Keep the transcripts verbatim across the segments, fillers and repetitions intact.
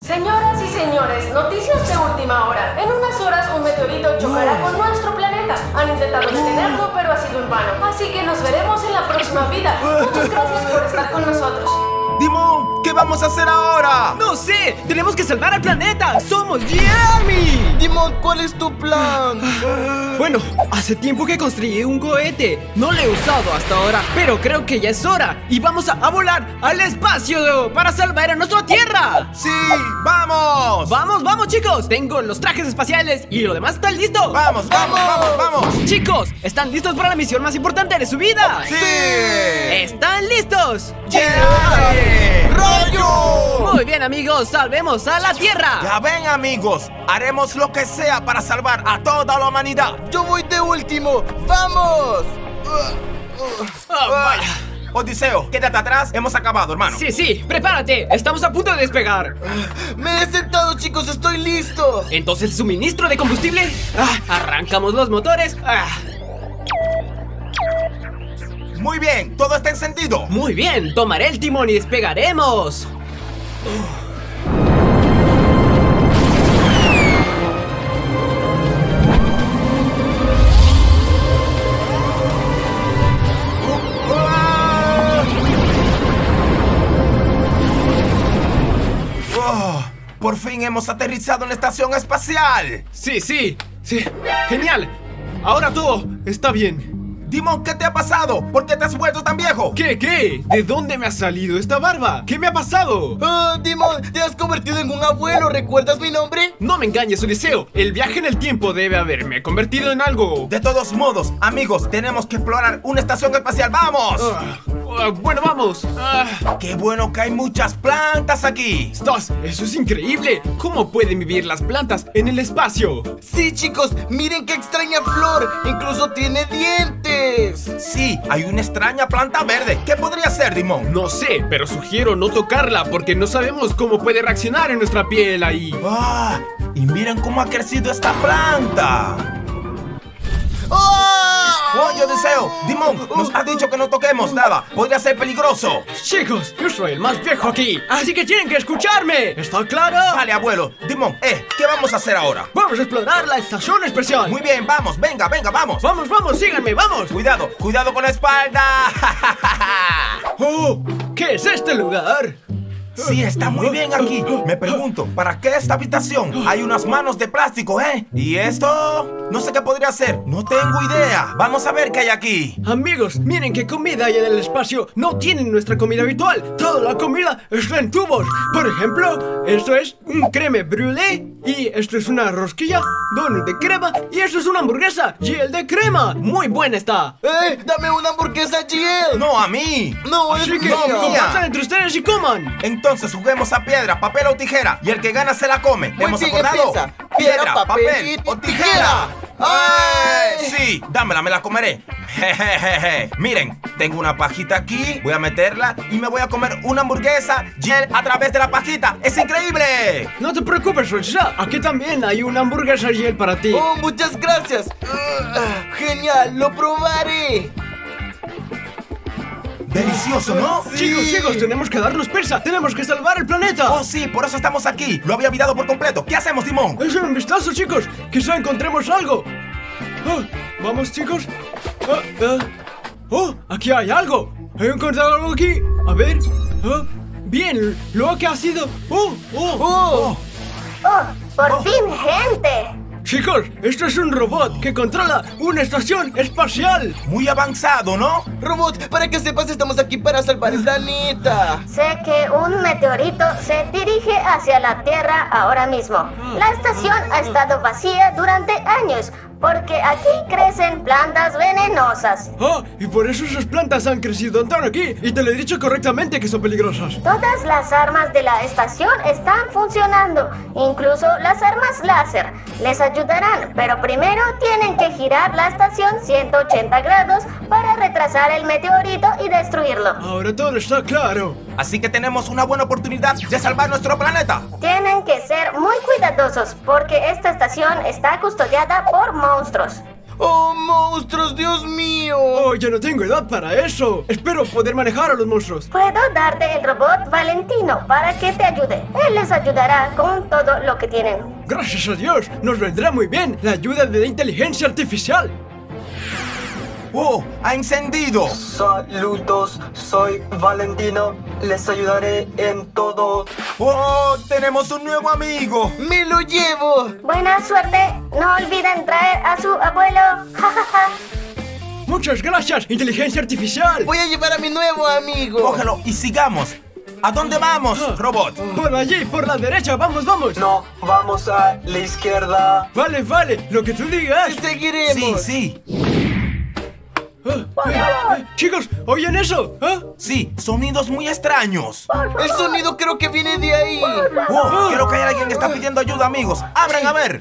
Señoras y señores, noticias de última hora. En unas horas un meteorito chocará con nuestro planeta. Han intentado detenerlo, pero ha sido en vano. Así que nos veremos en la próxima vida. Muchas gracias por estar con nosotros. Dimon, ¿qué vamos a hacer ahora? ¡No sé! ¡Tenemos que salvar al planeta! ¡Somos G-Army! Dimon, ¿cuál es tu plan? Bueno, hace tiempo que construí un cohete. No lo he usado hasta ahora, pero creo que ya es hora. Y vamos a, a volar al espacio para salvar a nuestra Tierra. ¡Sí! ¡Vamos! ¡Vamos, vamos, chicos! Tengo los trajes espaciales y lo demás está listo. ¡Vamos, vamos, vamos, vamos! Chicos, ¿están listos para la misión más importante de su vida? ¡Sí! ¿Están listos? ¡G-Army! ¡Rayo! Muy bien, amigos, salvemos a la Tierra. Ya ven, amigos, haremos lo que sea para salvar a toda la humanidad. Yo voy de último. ¡Vamos! Oh, vaya. Odiseo, quédate atrás, hemos acabado, hermano. Sí, sí, prepárate, estamos a punto de despegar. Me he sentado, chicos, estoy listo. Entonces, ¿el suministro de combustible? Ah, arrancamos los motores. Ah. Muy bien, todo está encendido. Muy bien, tomaré el timón y despegaremos. Oh, por fin hemos aterrizado en la estación espacial. Sí, sí, sí, genial. Ahora todo está bien. Dimon, ¿qué te ha pasado? ¿Por qué te has vuelto tan viejo? ¿Qué, qué? ¿De dónde me ha salido esta barba? ¿Qué me ha pasado? Oh, Dimon, te has convertido en un abuelo. ¿Recuerdas mi nombre? No me engañes, Odiseo. El viaje en el tiempo debe haberme convertido en algo. De todos modos, amigos, tenemos que explorar una estación espacial. ¡Vamos! Ah, ah, bueno, vamos. Ah. ¡Qué bueno que hay muchas plantas aquí! Stas, eso es increíble. ¿Cómo pueden vivir las plantas en el espacio? Sí, chicos, miren qué extraña flor. Incluso tiene dientes. Sí, hay una extraña planta verde. ¿Qué podría ser, Dimon? No sé, pero sugiero no tocarla porque no sabemos cómo puede reaccionar en nuestra piel ahí. ¡Ah! Y miren cómo ha crecido esta planta. ¡Oh! ¡Oye, Odiseo! Dimon, nos ha dicho que no toquemos nada. Podría ser peligroso. Chicos, yo soy el más viejo aquí, así que tienen que escucharme. ¿Está claro? Vale, abuelo. Dimon, eh, ¿qué vamos a hacer ahora? Vamos a explorar la estación especial. Muy bien, vamos, venga, venga, vamos. Vamos, vamos, síganme, vamos. Cuidado, cuidado con la espalda. Oh, ¿qué es este lugar? Sí, está muy bien aquí. Me pregunto, ¿para qué esta habitación? Hay unas manos de plástico, ¿eh? ¿Y esto? No sé qué podría ser. No tengo idea. Vamos a ver qué hay aquí. Amigos, miren qué comida hay en el espacio. No tienen nuestra comida habitual. Toda la comida está en tubos. Por ejemplo, esto es un creme brûlée. Y esto es una rosquilla, donut de crema. Y esto es una hamburguesa, gel de crema. Muy buena está. ¡Eh! ¡Dame una hamburguesa, Giel! No, a mí. No, es Así que mía. compartan entre ustedes y coman. Entonces juguemos a piedra, papel o tijera. Y el que gana se la come. Muy ¿Hemos bien, acordado? empieza. Piedra, papel y o tijera. tijera. ¡Ay! Sí, dámela, me la comeré. Jejeje. Miren, tengo una pajita aquí. Voy a meterla y me voy a comer una hamburguesa gel a través de la pajita. ¡Es increíble! No te preocupes, Rocha. Aquí también hay una hamburguesa gel para ti. ¡Oh, muchas gracias! Uh, ¡Genial! ¡Lo probaré! Delicioso, ¿no? Sí. Chicos, chicos, tenemos que darnos prisa. Tenemos que salvar el planeta. Oh, sí, por eso estamos aquí. Lo había olvidado por completo. ¿Qué hacemos, Dimon? Echen un vistazo, chicos. Quizá encontremos algo. Oh, vamos, chicos. Oh, oh. Oh, aquí hay algo. He encontrado algo aquí. A ver. Oh, bien, lo que ha sido. Oh, oh, ¡Oh! ¡Oh, por Oh. fin, gente! Chicos, esto es un robot que controla una estación espacial. Muy avanzado, ¿no? Robot, para que sepas, estamos aquí para salvar el planeta. Sé que un meteorito se dirige hacia la Tierra ahora mismo. La estación ha estado vacía durante años porque aquí crecen plantas venenosas. Ah, y por eso esas plantas han crecido tan aquí. Y te lo he dicho correctamente que son peligrosas. Todas las armas de la estación están funcionando, incluso las armas láser. Les ayudarán, pero primero tienen que girar la estación ciento ochenta grados para retrasar el meteorito y destruirlo. Ahora todo está claro. Así que tenemos una buena oportunidad de salvar nuestro planeta. Tienen que ser muy cuidadosos porque esta estación está custodiada por monstruos. ¡Oh, monstruos, Dios mío! Oh, yo no tengo edad para eso. Espero poder manejar a los monstruos. Puedo darte el robot Valentino para que te ayude. Él les ayudará con todo lo que tienen. Gracias a Dios, nos vendrá muy bien la ayuda de la inteligencia artificial. ¡Oh! ¡Ha encendido! Saludos, soy Valentino. Les ayudaré en todo. ¡Oh! ¡Tenemos un nuevo amigo! ¡Me lo llevo! Buena suerte. No olviden traer a su abuelo. Ja, ja, ja. Muchas gracias, inteligencia artificial. Voy a llevar a mi nuevo amigo. Cógelo y sigamos. ¿A dónde vamos, robot? Por allí, por la derecha, vamos, vamos. No, vamos a la izquierda. Vale, vale, lo que tú digas. Te seguiremos. Sí, sí. Ah, eh, eh, chicos, ¿oyen eso? ¿Ah? Sí, sonidos muy extraños. El sonido creo que viene de ahí. ¡Oh! Creo que hay alguien que está pidiendo ayuda, amigos. ¡Abran a ver!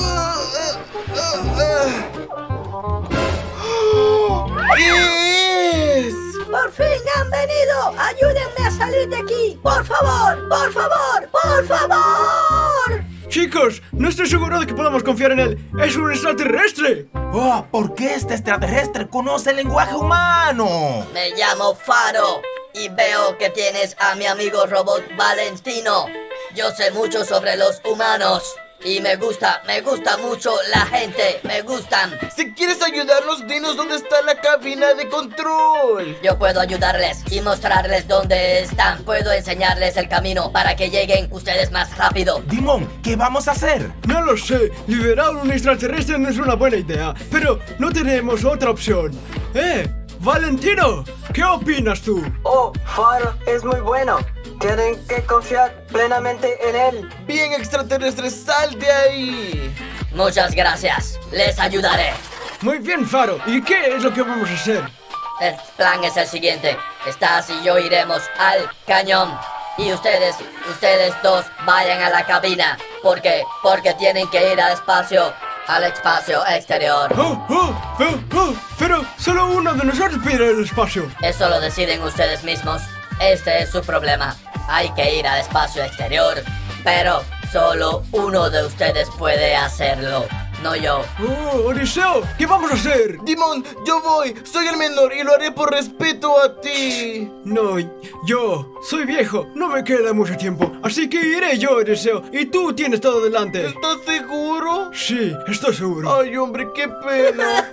¿Qué es? ¡Por fin han venido! ¡Ayúdenme a salir de aquí! ¡Por favor! ¡Por favor! ¡Por favor! Chicos, no estoy seguro de que podamos confiar en él. ¡Es un extraterrestre! ¡Oh! ¿Por qué este extraterrestre conoce el lenguaje humano? Me llamo Faro y veo que tienes a mi amigo robot Valentino. Yo sé mucho sobre los humanos y me gusta, me gusta mucho la gente, me gustan. Si quieres ayudarnos, dinos dónde está la cabina de control. Yo puedo ayudarles y mostrarles dónde están. Puedo enseñarles el camino para que lleguen ustedes más rápido. Dimon, ¿qué vamos a hacer? No lo sé, liberar a un extraterrestre no es una buena idea, pero no tenemos otra opción. ¡Eh! ¡Valentino! ¿Qué opinas tú? Oh, Faro es muy bueno. Tienen que confiar plenamente en él. Bien, extraterrestre, sal de ahí. Muchas gracias, les ayudaré. Muy bien, Faro. ¿Y qué es lo que vamos a hacer? El plan es el siguiente. Stas y yo iremos al cañón. Y ustedes, ustedes dos vayan a la cabina. ¿Por qué? Porque tienen que ir al espacio, al espacio exterior. ¡Oh, oh, oh, oh! Pero solo uno de nosotros pide el espacio. Eso lo deciden ustedes mismos. Este es su problema. Hay que ir al espacio exterior. Pero solo uno de ustedes puede hacerlo. No yo. ¡Oh, Odiseo! ¿Qué vamos a hacer? Dimon, yo voy. Soy el menor y lo haré por respeto a ti. No, yo soy viejo, no me queda mucho tiempo, así que iré yo, Odiseo, y tú tienes todo delante. ¿Estás seguro? Sí, estoy seguro. Ay, hombre, qué pena.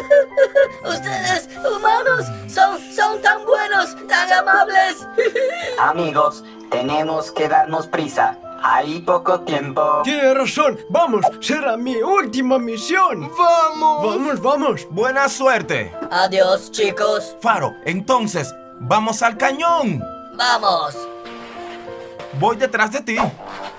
Ustedes, humanos, son, son tan buenos, tan amables. Amigos, tenemos que darnos prisa. Hay poco tiempo. Tienes razón, vamos, será mi última misión. ¡Vamos! Vamos, vamos. Buena suerte. Adiós, chicos. Faro, entonces, vamos al cañón. Vamos. Voy detrás de ti.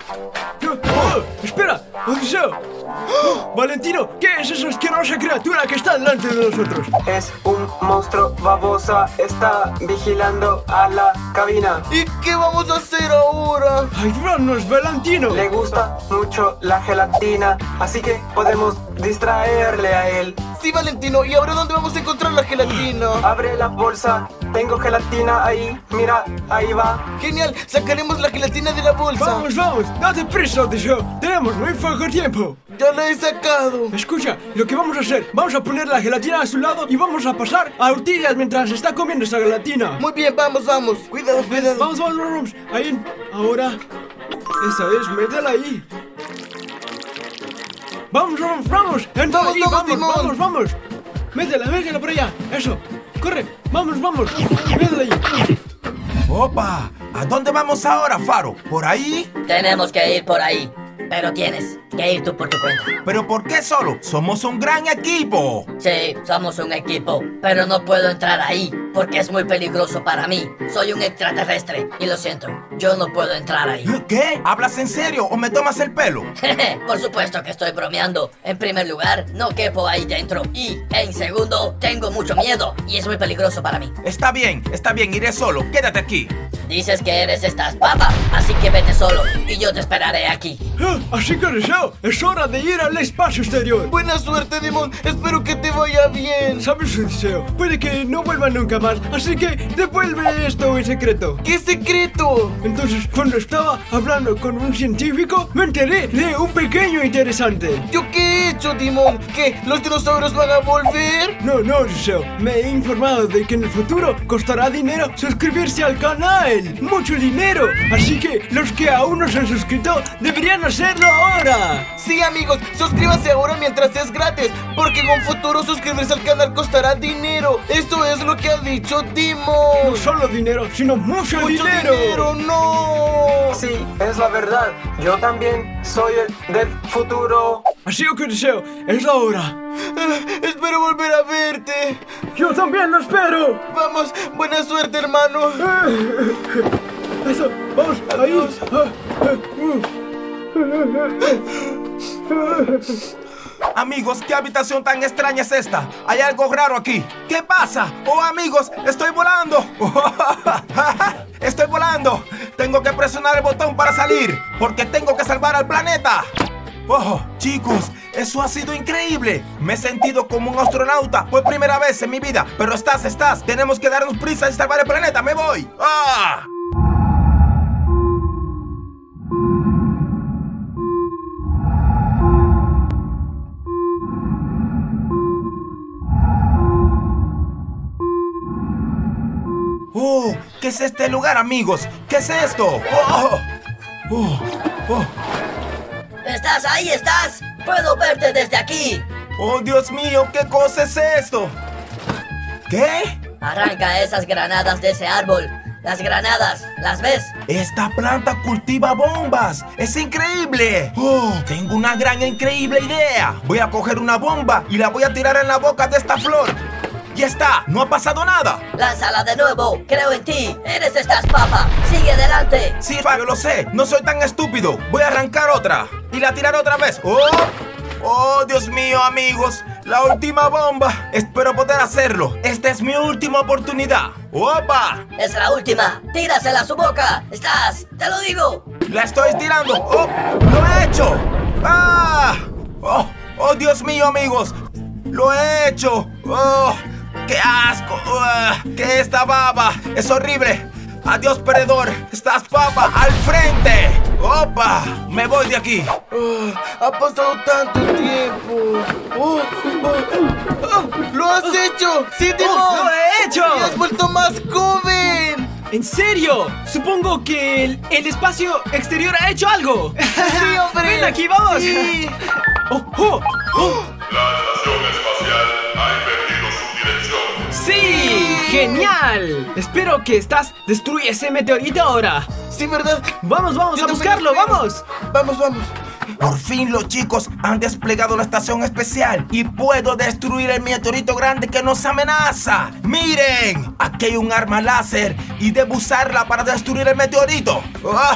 Oh, espera, Odiseo. Oh, Valentino, ¿qué es esa asquerosa criatura que está delante de nosotros? Es un monstruo babosa. Está vigilando a la cabina. ¿Y qué vamos a hacer ahora? Ayúdanos, Valentino. Le gusta mucho la gelatina, así que podemos distraerle a él. Sí, Valentino, ¿y ahora dónde vamos a encontrar la gelatina? Abre la bolsa. Tengo gelatina ahí. Mira, ahí va. Genial, sacaremos la gelatina de la bolsa. Vamos, vamos, date prisa, Odiseo. Tenemos muy poco tiempo. Ya la he sacado. Escucha, lo que vamos a hacer, vamos a poner la gelatina a su lado y vamos a pasar a Ortigas mientras está comiendo esa gelatina. Muy bien, vamos, vamos. Cuidado, cuidado. Vamos, vamos, vamos. Ahí, ahora. Esa es, métela ahí. Vamos, vamos, vamos. Entra Vamos, ahí, vamos, vamos, Timón. vamos, vamos. Métela, métela por allá. Eso, corre. Vamos, vamos. Métela ahí. Opa, ¿a dónde vamos ahora, Faro? ¿Por ahí? Tenemos que ir por ahí. Pero tienes que ir tú por tu cuenta. ¿Pero por qué solo? Somos un gran equipo. Sí, somos un equipo, pero no puedo entrar ahí porque es muy peligroso para mí. Soy un extraterrestre y lo siento, yo no puedo entrar ahí. ¿Qué? ¿Hablas en serio o me tomas el pelo? Por supuesto que estoy bromeando. En primer lugar, no quepo ahí dentro. Y en segundo, tengo mucho miedo y es muy peligroso para mí. Está bien, está bien, iré solo. Quédate aquí. Dices que eres esta papa, así que vete solo y yo te esperaré aquí. Ah, así que Deseo, es hora de ir al espacio exterior. Buena suerte, Dimon. Espero que te vaya bien. ¿Sabes, Deseo? Puede que no vuelva nunca más, así que devuelve esto en secreto. ¿Qué secreto? Entonces, cuando estaba hablando con un científico, me enteré de un pequeño interesante. ¿Yo qué he hecho, Dimon? ¿Qué? ¿Los dinosaurios van a volver? No, no, Deseo. Me he informado de que en el futuro costará dinero suscribirse al canal. ¡Mucho dinero! Así que los que aún no se han suscrito deberían hacerlo ahora. Sí, amigos, suscríbanse ahora mientras es gratis, porque en un futuro suscribirse al canal costará dinero. Eso es lo que ha dicho Dimon. No solo dinero, sino mucho, ¡Mucho dinero. dinero! ¡No! Sí, es la verdad. Yo también soy el del futuro. Así que Deseo, es la hora. Eh, espero volver a verte. Yo también lo espero. Vamos, buena suerte, hermano. Eso, vamos, ahí. Amigos, ¿qué habitación tan extraña es esta? Hay algo raro aquí. ¿Qué pasa? Oh, amigos, estoy volando. Estoy volando. Tengo que presionar el botón para salir, porque tengo que salvar al planeta. Oh, chicos, eso ha sido increíble. Me he sentido como un astronauta por primera vez en mi vida. Pero estás, estás. Tenemos que darnos prisa y salvar el planeta. ¡Me voy! ¡Ah! Oh, ¿qué es este lugar, amigos? ¿Qué es esto? Oh, oh, oh. ¿Estás ahí? ¿Estás? Puedo verte desde aquí. Oh, Dios mío, ¿qué cosa es esto? ¿Qué? Arranca esas granadas de ese árbol. Las granadas, ¿las ves? Esta planta cultiva bombas. ¡Es increíble! Oh, tengo una gran e increíble idea. Voy a coger una bomba y la voy a tirar en la boca de esta flor. ¡Ya está! ¡No ha pasado nada! Lánzala de nuevo. Creo en ti. Eres estas papa. Sigue adelante. Sí, Fabio, lo sé. No soy tan estúpido. Voy a arrancar otra y la tirar otra vez. ¡Oh! ¡Oh, Dios mío, amigos! ¡La última bomba! Espero poder hacerlo. Esta es mi última oportunidad. ¡Opa! Es la última. Tírasela a su boca. Estás. Te lo digo. ¡La estoy tirando! ¡Oh! ¡Lo he hecho! ¡Ah! ¡Oh! ¡Oh, Dios mío, amigos! ¡Lo he hecho! ¡Oh! ¡Qué asco! Uh, ¡Qué esta baba! ¡Es horrible! ¡Adiós, perdedor! ¡Estás papa al frente! ¡Opa! ¡Me voy de aquí! Oh, ha pasado tanto tiempo. Oh, oh, oh, ¡lo has hecho! ¡Sí, Dimon! ¡Oh, lo he hecho! ¡Te has vuelto más joven! ¿En serio? Supongo que el, el espacio exterior ha hecho algo. ¡Sí, hombre! ¡Ven aquí, vamos! Sí. Oh, oh, oh. La estación espacial ha invertido su dirección. ¡Sí! ¡Genial! Espero que estás destruye ese meteorito ahora. Sí, ¿verdad? Vamos, vamos Yo a también buscarlo, espero. vamos. Vamos, vamos. Por fin los chicos han desplegado la estación especial y puedo destruir el meteorito grande que nos amenaza. ¡Miren! Aquí hay un arma láser y debo usarla para destruir el meteorito. ¡Ah!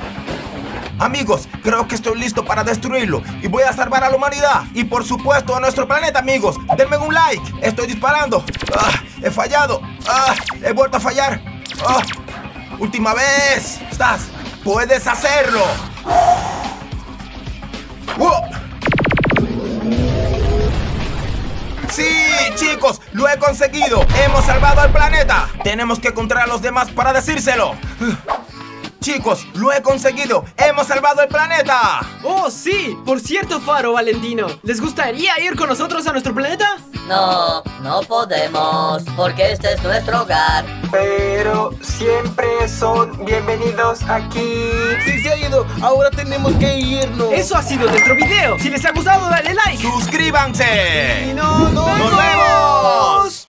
Amigos, creo que estoy listo para destruirlo y voy a salvar a la humanidad y por supuesto a nuestro planeta, amigos. Denme un like. Estoy disparando. Ah, he fallado. Ah, he vuelto a fallar. Ah, última vez. Estás. Puedes hacerlo. ¡Wow! ¡Sí, chicos! ¡Lo he conseguido! ¡Hemos salvado al planeta! Tenemos que encontrar a los demás para decírselo. Chicos, lo he conseguido. ¡Hemos salvado el planeta! Oh, sí. Por cierto, Faro, Valentino, ¿les gustaría ir con nosotros a nuestro planeta? No, no podemos, porque este es nuestro hogar. Pero siempre son bienvenidos aquí. Sí, se ha ido. Ahora tenemos que irnos. Eso ha sido nuestro video. Si les ha gustado, dale like. ¡Suscríbanse! Y nos ¡Nos vemos!